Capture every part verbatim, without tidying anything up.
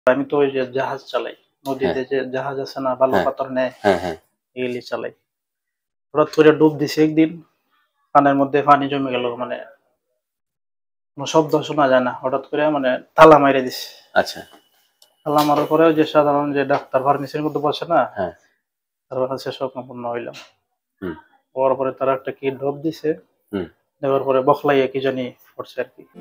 আমি তো ওই যে জাহাজ চালাই, নদীতে যে জাহাজ আছে না, বালু পাথর নেয়, এগুলি চালাই। হঠাৎ করে ডুব দিছে একদিন, কানের মধ্যে পানি জমে গেল, মানে কোনো শব্দ শোনা যায় না। হঠাৎ করে মানে তালা মাইরে দিছে। আচ্ছা, তালা মারার পরে যে সাধারণ যে ডাক্তার ফার্মেসির মধ্যে বসে না, তার কাছে স্বপ্নপূর্ণ হইলাম। হওয়ার পরে তারা একটা কি ড্রপ দিছে, দেওয়ার পরে বখলাইয়া কি জানি পড়ছে আর কি।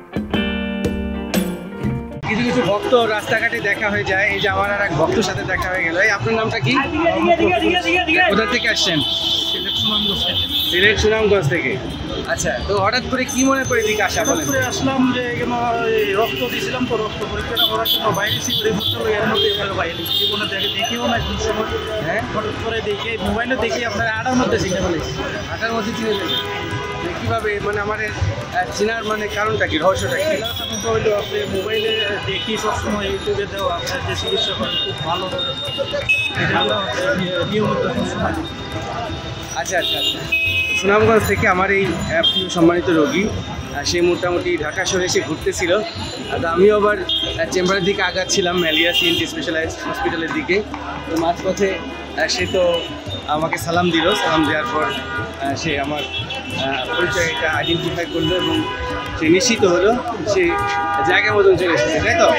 কিছু কিছু ভক্ত রাস্তাঘাটে দেখা হয়ে যায়। এই যে আমার আর এক ভক্তের সাথে দেখা হয়ে গেল। এই আপনার নামটা কি? কোথা থেকে আসছেন? সিলেট সুনামগঞ্জ থেকে। আচ্ছা, তো হঠাৎ করে কি মনে করে এদিকে আসা? হঠাৎ করে আসলাম যে রক্ত দিয়েছিলাম, তো রক্ত পরীক্ষা করার জন্য বাইরে বাইরে জীবনে দেখিও না কোন সময়। হ্যাঁ, হঠাৎ করে দেখে মোবাইলে দেখি আপনার আটার মধ্যে চিনে ফেলেছি। আটার মধ্যে চিনে ফেলেছি কিভাবে? মানে আমার চেনার মানে কারণটা কি, রহস্যটা কি? কারণটা হইলো আপনি মোবাইলে দেখি সবসময় ইউটিউবে দেওয়া আপনার যে চিকিৎসা করেন খুব ভালো নিয়মিত সময়। আচ্ছা আচ্ছা আচ্ছা সুনামগঞ্জ থেকে আমার এই প্রিয় সম্মানিত রোগী, সে মোটামুটি ঢাকা শহরে এসে ঘুরতেছিল। আর আমিও আবার চেম্বারের দিকে আগাচ্ছিলাম, ম্যালেরিয়া সিএনটি স্পেশালাইজড হসপিটালের দিকে। তো মাঝপথে সে তো আমাকে সালাম দিল। সালাম দেওয়ার পর সে আমার পরিচয়টা আইডেন্টিফাই করলো এবং সে নিশ্চিত হলো সে জায়গা মতন চলে এসেছে, তাই তো?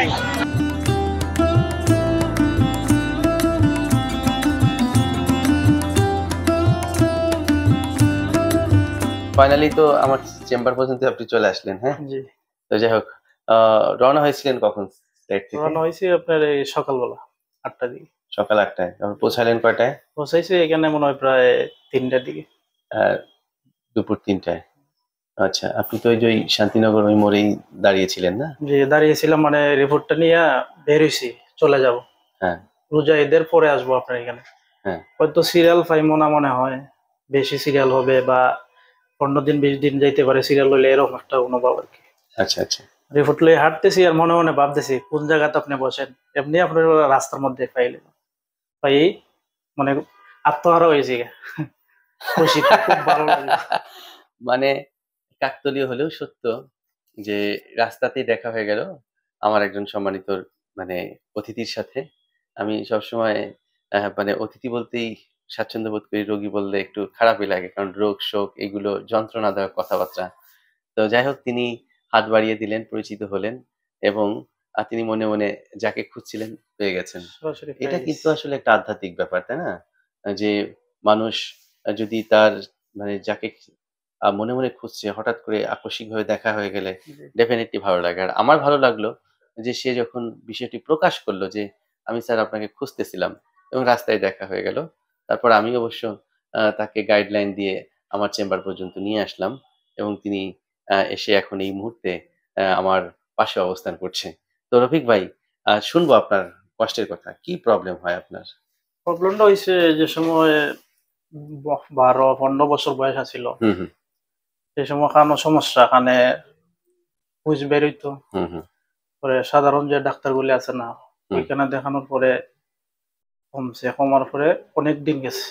ফাইনালি তো আমার চেম্বার পর্যন্ত আপনি চলে আসলেন। হ্যাঁ, জি। তো যাই হোক, রওনা হয়েছিলেন কখন? রওনা হয়েছি আপনার এই সকালবেলা আটটার দিকে। সকাল আটটায়। তারপর পৌঁছালেন কয়টায়? পৌঁছাইছি এখানে মনে হয় প্রায় তিনটার দিকে। দুপুর তিনটায়। আচ্ছা, আপনি তো ওই যে শান্তিনগর ওই মোড়েই দাঁড়িয়েছিলেন না? জি, দাঁড়িয়েছিলাম, মানে রিপোর্টটা নিয়ে বের হইছি, চলে যাব। হ্যাঁ, রোজা ঈদের পরে আসবো আপনার এখানে। হ্যাঁ, হয়তো সিরিয়াল পাইমো না মনে হয়, বেশি সিরিয়াল হবে বা পনেরো দিন বিশ দিন যাইতে পারে সিরিয়াল হইলে, এরকম একটা অনুভব আর কি। আচ্ছা আচ্ছা। রিপোর্ট লয়ে হাঁটতেছি আর মনে মনে ভাবতেছি কোন জায়গাতে আপনি বসেন, এমনি আপনার রাস্তার মধ্যে পাইলে পাই মানে আত্মহারা হয়েছি। খুশি, খুব ভালো লাগে। মানে কাকতালীয় হলেও সত্য যে রাস্তাতেই দেখা হয়ে গেল আমার একজন সম্মানিত মানে অতিথির সাথে। আমি সবসময় মানে অতিথি বলতেই স্বাচ্ছন্দ্য বোধ করি, রোগী বললে একটু খারাপই লাগে, কারণ রোগ শোক এগুলো যন্ত্রণা দেওয়া কথাবার্তা। তো যাই হোক, তিনি হাত বাড়িয়ে দিলেন, পরিচিত হলেন এবং তিনি মনে মনে যাকে খুঁজছিলেন পেয়ে গেছেন। এটা কিন্তু আসলে একটা আধ্যাত্মিক ব্যাপার, তাই না? যে মানুষ যদি তার মানে যাকে মনে মনে খুঁজছে হঠাৎ করে আকস্মিকভাবে দেখা হয়ে গেলে ডেফিনেটলি ভালো লাগে। আর আমার ভালো লাগলো যে সে যখন বিষয়টি প্রকাশ করলো যে আমি স্যার আপনাকে খুঁজতেছিলাম, এবং রাস্তায় দেখা হয়ে গেল। তারপর আমি অবশ্য তাকে গাইডলাইন দিয়ে আমার চেম্বার পর্যন্ত নিয়ে আসলাম এবং তিনি এসে এখন এই মুহূর্তে আমার পাশে অবস্থান করছে। তো রফিক ভাই, শুনবো আপনার কষ্টের কথা। কি প্রবলেম হয় আপনার? প্রবলেমটা হইছে যে সময় বারো পনেরো বছর বয়স আছিল, সেই সময় কানো সমস্যা, কানে হুইজ বেরোইতো। পরে সাধারণ যে ডাক্তারগুলি আছে না, ওইখানে দেখানোর পরে কমছে, কমার পরে অনেক দিন গেছে।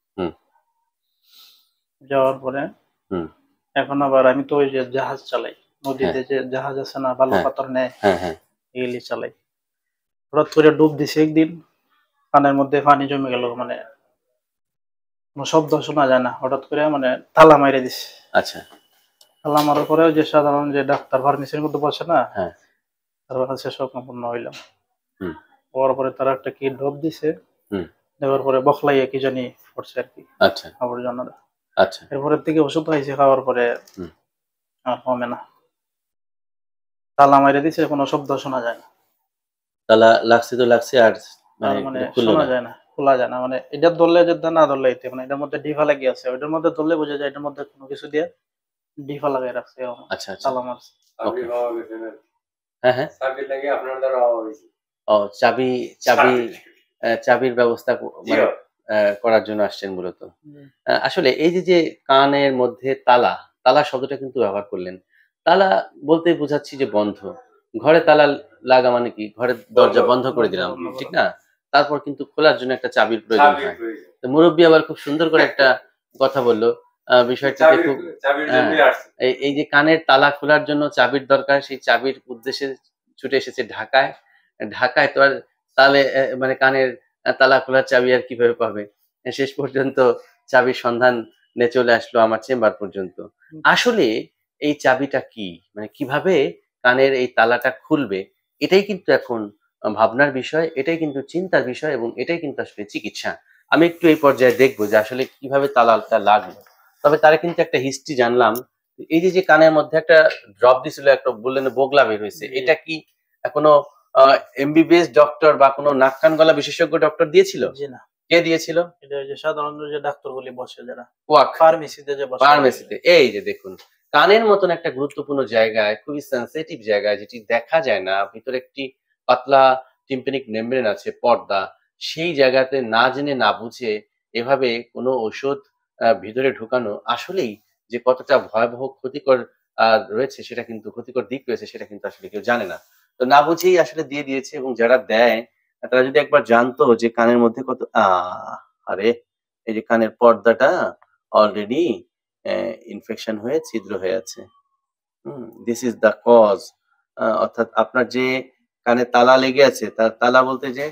যাওয়ার পরে এখন আবার আমি তো ওই যে জাহাজ চালাই, নদীতে যে জাহাজ আছে না, বালু পাথর নেয়, এগুলি চালাই। হঠাৎ করে ডুব দিছে একদিন, কানের মধ্যে পানি জমে গেল, মানে কোনো শব্দ শোনা যায় না। হঠাৎ করে মানে তালা মাইরে দিছে। আচ্ছা, তালা মারার পরে যে সাধারণ যে ডাক্তার ফার্মেসির মধ্যে বসে না, তার কাছে স্বপ্নপূর্ণ হইলাম। হওয়ার পরে তারা একটা কি ড্রপ দিছে, দেওয়ার পরে বখলাইয়া কি জানি পড়ছে আর কি। আচ্ছা, আবর্জনাটা। আচ্ছা, এরপরের থেকে ওষুধ খাইছে, খাওয়ার পরে আর কমে না। তালা মাইরে দিছে, কোনো শব্দ শোনা যায় না। তালা লাগছে তো লাগছে, আর মানে শোনা যায় না, খোলা যায় না। মানে এটা ধরলে যেটা না ধরলে এতে, মানে এটার মধ্যে ডিফা লাগিয়ে আছে, ওইটার মধ্যে ধরলে বোঝা যায় এটার মধ্যে কোনো কিছু দিয়ে ডিফা লাগাই রাখছে। আচ্ছা আচ্ছা, তালা মারছে। হ্যাঁ হ্যাঁ, চাবি লাগে আপনার দ্বারা হইছে। ও, চাবি চাবি চাবির ব্যবস্থা মানে করার জন্য আসছেন মূলত। আসলে এই যে যে কানের মধ্যে তালা, তালা শব্দটা কিন্তু ব্যবহার করলেন। তালা বলতে বোঝাচ্ছি যে বন্ধ। ঘরে তালা লাগা মানে কি, ঘরের দরজা বন্ধ করে দিলাম, ঠিক না? তারপর কিন্তু খোলার জন্য একটা চাবির প্রয়োজন হয়। তো মুরব্বী আবার খুব সুন্দর করে একটা কথা বললো, বিষয়টিতে খুব, এই যে কানের তালা খোলার জন্য চাবির দরকার, সেই চাবির উদ্দেশ্যে ছুটে এসেছে ঢাকায় ঢাকায় তো আর তালে মানে কানের তালা খোলার চাবি আর কিভাবে পাবে? শেষ পর্যন্ত চাবির সন্ধান নিয়ে চলে আসলো আমার চেম্বার পর্যন্ত। আসলে এই চাবিটা কি, মানে কিভাবে কানের এই তালাটা খুলবে, এটাই কিন্তু এখন ভাবনার বিষয়, এটাই কিন্তু চিন্তার বিষয়, এবং এটাই কিন্তু আসলে চিকিৎসা। আমি একটু এই পর্যায়ে দেখবো যে আসলে কিভাবে তালাটা লাগলো। তবে তারা কিন্তু একটা হিস্ট্রি জানলাম, এই যে যে কানের মধ্যে একটা ড্রপ দিছিল, একটা বললেন বোগলা বের হয়েছে, এটা কি কোনো এমবিবিএস ডক্টর বা কোনো নাক কান গলা বিশেষজ্ঞ ডক্টর দিয়েছিল? জি না। কে দিয়েছিল? এটা যে সাধারণত যে ডাক্তারগুলি বসে যারা ওয়াক ফার্মেসিতে যে বসে, ফার্মেসিতে। এই যে দেখুন, কানের মতন একটা গুরুত্বপূর্ণ জায়গায়, খুবই সেনসিটিভ জায়গায়, যেটি দেখা যায় না, ভিতরে একটি পাতলা টিম্পানিক মেমব্রেন আছে, পর্দা, সেই জায়গাতে না জেনে না বুঝে এভাবে কোনো ওষুধ ভিতরে ঢুকানো আসলেই যে কতটা ভয়াবহ ক্ষতিকর আহ রয়েছে, সেটা কিন্তু ক্ষতিকর দিক রয়েছে, সেটা কিন্তু আসলে কেউ জানে না। তো না বুঝেই আসলে দিয়ে দিয়েছে, এবং যারা দেয় তারা যদি একবার জানতো যে কানের মধ্যে কত আহ আরে এই যে কানের পর্দাটা অলরেডি ইনফেকশন হয়ে ছিদ্র হয়ে আছে। Hmm, this is the cause. অর্থাৎ আপনার যে কানে তালা লেগে আছে, তার তালা বলতে যে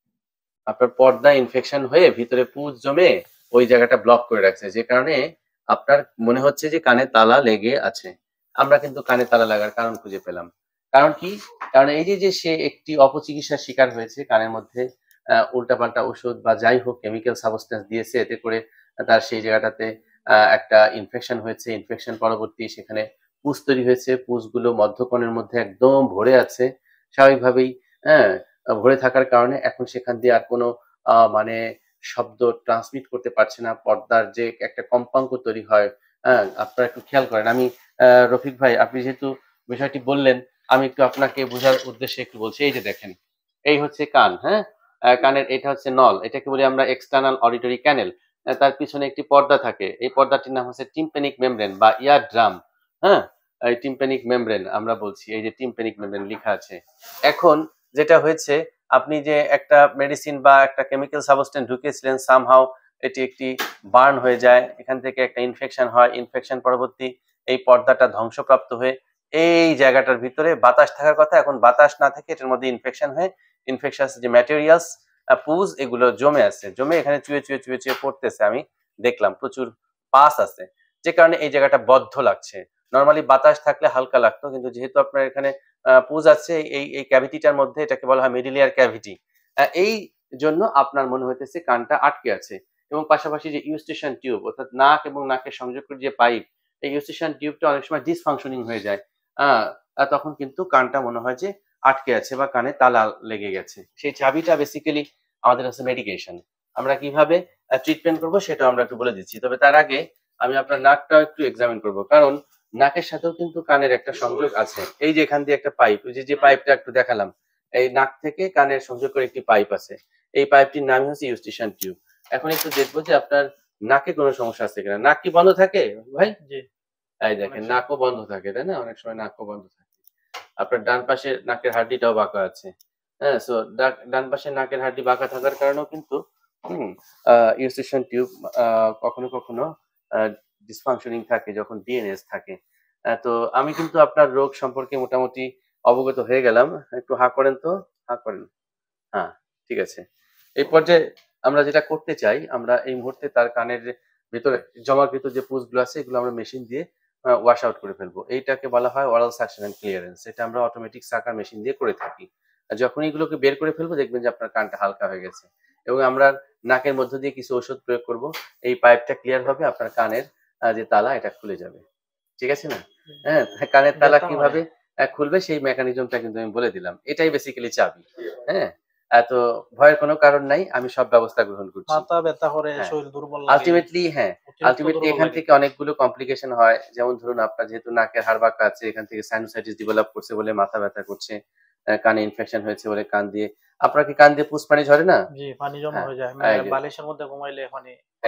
আপনার পর্দা ইনফেকশন হয়ে ভিতরে পুঁজ জমে ওই জায়গাটা ব্লক করে রাখছে, যে কারণে আপনার মনে হচ্ছে যে কানে তালা লেগে আছে। আমরা কিন্তু কানে তালা লাগার কারণ খুঁজে পেলাম। কারণ কি? কারণ এই যে যে সে একটি অপচিকিৎসার শিকার হয়েছে, কানের মধ্যে আহ উল্টাপাল্টা ওষুধ বা যাই হোক কেমিক্যাল সাবস্টেন্স দিয়েছে, এতে করে তার সেই জায়গাটাতে আহ একটা ইনফেকশন হয়েছে। ইনফেকশন পরবর্তী সেখানে পুঁজ তৈরি হয়েছে, পুঁজগুলো মধ্যকণের মধ্যে একদম ভরে আছে স্বাভাবিকভাবেই। হ্যাঁ, ভরে থাকার কারণে এখন সেখান দিয়ে আর কোনো আহ মানে শব্দ ট্রান্সমিট করতে পারছে না। পর্দার যে একটা কম্পাঙ্ক তৈরি হয়, হ্যাঁ, আপনারা একটু খেয়াল করেন। আমি আহ রফিক ভাই, আপনি যেহেতু বিষয়টি বললেন, আমি একটু আপনাকে বোঝার উদ্দেশ্যে একটু বলছি। এই যে দেখেন, এই হচ্ছে কান, হ্যাঁ, কানের এটা হচ্ছে নল, এটাকে বলি আমরা এক্সটার্নাল অডিটরি ক্যানেল। তার পিছনে একটি পর্দা থাকে, এই পর্দাটির নাম হচ্ছে টিম্প্যানিক মেমব্রেন বা ইয়ার ড্রাম। হ্যাঁ, এই টিম্প্যানিক মেমব্রেন আমরা বলছি, এই যে টিম্প্যানিক মেমব্রেন লেখা আছে। এখন যেটা হয়েছে, আপনি যে একটা মেডিসিন বা একটা কেমিক্যাল সাবস্টেন্স ঢুকিয়েছিলেন, সামহাউ এটি একটি বার্ন হয়ে যায়, এখান থেকে একটা ইনফেকশন হয়। ইনফেকশন পরবর্তী এই পর্দাটা ধ্বংসপ্রাপ্ত হয়ে এই জায়গাটার ভিতরে বাতাস থাকার কথা, এখন বাতাস না থেকে এটার মধ্যে ইনফেকশন হয়ে ইনফেকশাস যে ম্যাটেরিয়ালস পুজ এগুলো জমে আছে, জমে এখানে চুয়ে চুয়ে চুয়ে চুয়ে পড়তেছে। আমি দেখলাম প্রচুর পাস আছে, যে কারণে এই জায়গাটা বদ্ধ লাগছে। নর্মালি বাতাস থাকলে হালকা লাগতো, কিন্তু যেহেতু আপনার এখানে পুজ আছে এই এই ক্যাভিটিটার মধ্যে, এটাকে বলা হয় মিডিলিয়ার ক্যাভিটি, এই জন্য আপনার মনে হইতেছে কানটা আটকে আছে। এবং পাশাপাশি যে ইউস্টেশন টিউব, অর্থাৎ নাক এবং নাকের সংযোগের যে পাইপ, এই ইউস্টেশন টিউবটা অনেক সময় ডিসফাংশনিং হয়ে যায়। আহ তখন কিন্তু কানটা মনে হয় যে আটকে আছে বা কানে তালা লেগে গেছে। সেই চাবিটা বেসিক্যালি আমাদের কাছে মেডিকেশন। আমরা কিভাবে ট্রিটমেন্ট করবো সেটা আমরা একটু বলে দিচ্ছি। তবে তার আগে আমি আপনার নাকটাও একটু এক্সামিন করবো, কারণ নাকের সাথেও কিন্তু কানের একটা সংযোগ আছে। এই যে এখান দিয়ে একটা পাইপ, ওই যে যে পাইপটা একটু দেখালাম, এই নাক থেকে কানের সংযোগ করে একটি পাইপ আছে, এই পাইপটির নাম হচ্ছে ইউস্টেশন টিউব। এখন একটু দেখবো যে আপনার নাকে কোনো সমস্যা আছে কিনা। নাক কি বন্ধ থাকে ভাই? জি, এই দেখেন নাকও বন্ধ থাকে, তাই না? অনেক সময় নাকও বন্ধ থাকে। আপনার ডান পাশে নাকের হাড্ডিটাও বাঁকা আছে। হ্যাঁ, সো ডান পাশে নাকের হাড্ডি বাঁকা থাকার কারণেও কিন্তু হুম ইউস্টেশন টিউব কখনো কখনো ডিসফাংশনিং থাকে যখন ডিএনএস থাকে। তো আমি কিন্তু আপনার রোগ সম্পর্কে মোটামুটি অবগত হয়ে গেলাম। একটু হা করেন তো, হা করেন। হ্যাঁ, ঠিক আছে। এই পর্যায়ে আমরা যেটা করতে চাই, আমরা এই মুহূর্তে তার কানের ভিতরে জমাকৃত যে পুঁজগুলো আছে, এগুলো আমরা মেশিন দিয়ে ওয়াশ আউট করে ফেলবো। এইটাকে বলা হয় ওরাল সাকশন এন্ড ক্লিয়ারেন্স। এটা আমরা অটোমেটিক সাকার মেশিন দিয়ে করে থাকি। যখন এগুলোকে বের করে ফেলবো, দেখবেন যে আপনার কানটা হালকা হয়ে গেছে। এবং আমরা নাকের মধ্য দিয়ে কিছু ওষুধ প্রয়োগ করব, এই পাইপটা ক্লিয়ার হবে, আপনার কানের যে তালা এটা খুলে যাবে। ঠিক আছে না? হ্যাঁ, কানের তালা কিভাবে খুলবে সেই মেকানিজমটা কিন্তু আমি বলে দিলাম। এটাই বেসিক্যালি চাবি। হ্যাঁ, এত ভয়ের কোনো কারণ নাই, আমি সব ব্যবস্থা গ্রহণ করছি। মাথা ব্যথা করে, শরীর দুর্বল লাগে। আলটিমেটলি হ্যাঁ, আলটিমেটলি এখান থেকে অনেকগুলো কমপ্লিকেশন হয়। যেমন ধরুন, আপনার যেহেতু নাকের হাড় বাঁকা আছে, এখান থেকে সাইনোসাইটিস ডেভেলপ করছে বলে মাথা ব্যথা করছে, কানে ইনফেকশন হয়েছে বলে কান দিয়ে, আপনার কি কান দিয়ে পুষ পানি ঝরে না? জি, পানি জমা হয়ে যায়, বালিশের মধ্যে ঘুমাইলে পানি।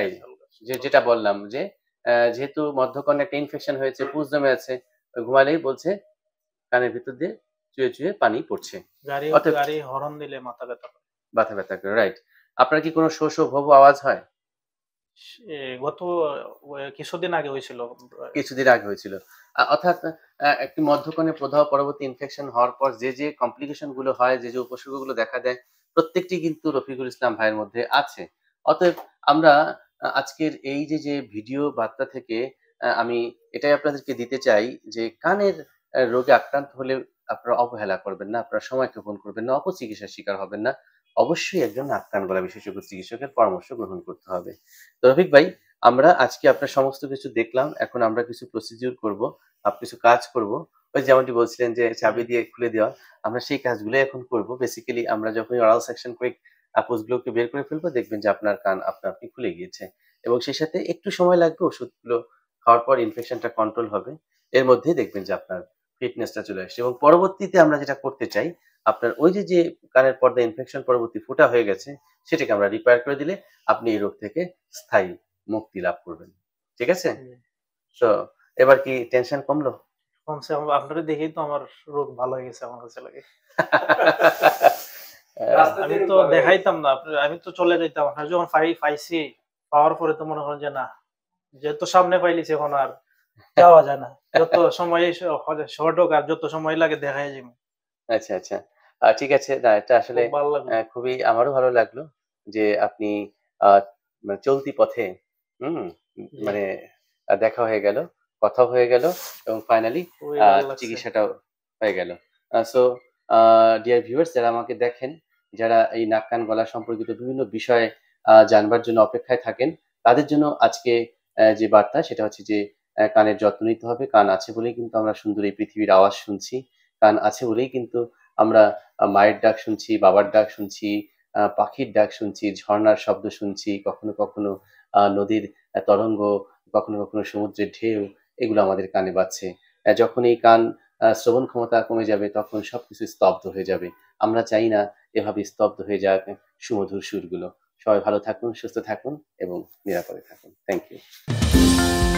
যে যেটা বললাম যে যেহেতু মধ্যকর্ণে একটা ইনফেকশন হয়েছে, পুষ জমে আছে, ঘুমালেই বলছে কানের ভিতর দিয়ে চুয়ে চুয়ে পানি পড়ছে। গাড়ি গাড়ি হর্ন দিলে মাথা ব্যথা করে, মাথা ব্যথা করে, রাইট। আপনার কি কোনো শো শো ভোবো আওয়াজ হয়? গত কিছুদিন আগে হয়েছিল। কিছুদিন আগে হয়েছিল। আ- অর্থাৎ আহ, একটি মধ্যকণে প্রদাহ পরবর্তী ইনফেকশন হওয়ার পর যে যে কমপ্লিকেশন গুলো হয়, যে যে উপসর্গগুলো দেখা দেয়, প্রত্যেকটি কিন্তু রফিকুল ইসলাম ভাইয়ের মধ্যে আছে। অতএব আমরা আহ, আজকের এই যে যে ভিডিও বার্তা থেকে আহ, আমি এটাই আপনাদেরকে দিতে চাই যে কানের আহ, রোগে আক্রান্ত হলে আপনারা অবহেলা করবেন না, আপনারা সময় ক্ষেপণ করবেন না, অপচিকিৎসার শিকার হবেন না। অবশ্যই একজন নাক কান গলা বিশেষজ্ঞ চিকিৎসকের পরামর্শ গ্রহণ করতে হবে। তো রফিক ভাই, আমরা আজকে আপনার সমস্ত কিছু দেখলাম, এখন আমরা কিছু প্রসিডিউর করব, আপ কিছু কাজ করব। ওই যেমনটি বলছিলেন যে চাবি দিয়ে খুলে দেওয়া, আমরা সেই কাজগুলো এখন করব। বেসিক্যালি আমরা যখন অরাল সেকশন করে আপোজগুলোকে বের করে ফেলবো, দেখবেন যে আপনার কান আপনা আপনি খুলে গিয়েছে, এবং সেই সাথে একটু সময় লাগবে, ওষুধগুলো খাওয়ার পর ইনফেকশনটা কন্ট্রোল হবে, এর মধ্যেই দেখবেন যে আপনার ফিটনেসটা চলে আসছে। এবং পরবর্তীতে আমরা যেটা করতে চাই, আপনার ওই যে যে কানের পর্দা ইনফেকশন পরবর্তী ফোঁটা হয়ে গেছে, সেটাকে আমরা রিপেয়ার করে দিলে আপনি এই রোগ থেকে স্থায়ী মুক্তি লাভ করবেন। ঠিক আছে? তো এবার কি টেনশন কমলো? কমসে কম আপনারা দেখেই তো আমার রোগ ভালো হয়ে গেছে আমার কাছে লাগে। আমি তো দেখাইতাম না, আপনার আমি তো চলে যাইতাম। আপনার যখন পাই পাইছি, পাওয়ার পরে তো মনে করেন যে না, যেহেতু সামনে পাইলিছি এখন আর যাওয়া যায় না। যত সময় শর্ট হোক আর যত সময় লাগে দেখাই যাবো। আচ্ছা আচ্ছা, আহ, ঠিক আছে। না, এটা আসলে খুব ভালো লাগলো। আহ, খুবই আমারও ভালো লাগলো যে আপনি আহ, মানে চলতি পথে হুম মানে আহ, দেখা হয়ে গেল, কথা হয়ে গেল, এবং ফাইনালি খুবই ভালো লাগছে। চিকিৎসাটাও হয়ে গেল। সো ডিয়ার ভিউয়ার্স, যারা আমাকে দেখেন, যারা এই নাক কান গলা সম্পর্কিত বিভিন্ন বিষয়ে আহ, জানবার জন্য অপেক্ষায় থাকেন, তাদের জন্য আজকে আহ, যে বার্তা, সেটা হচ্ছে যে আহ, কানের যত্ন নিতে হবে। কান আছে বলেই কিন্তু আমরা সুন্দর এই পৃথিবীর আওয়াজ শুনছি, কান আছে বলেই কিন্তু আমরা আহ, মায়ের ডাক শুনছি, বাবার ডাক শুনছি, আহ, পাখির ডাক শুনছি, ঝর্ণার শব্দ শুনছি, কখনো কখনো আহ, নদীর আহ, তরঙ্গ, কখনো কখনো সমুদ্রের ঢেউ, এগুলো আমাদের কানে বাজছে। আহ, যখন এই কান আহ, শ্রবণ ক্ষমতা কমে যাবে, তখন সবকিছু স্তব্ধ হয়ে যাবে। আমরা চাই না এভাবে স্তব্ধ হয়ে যাক সুমধুর সুরগুলো। সবাই ভালো থাকুন, সুস্থ থাকুন এবং নিরাপদে থাকুন। Thank you.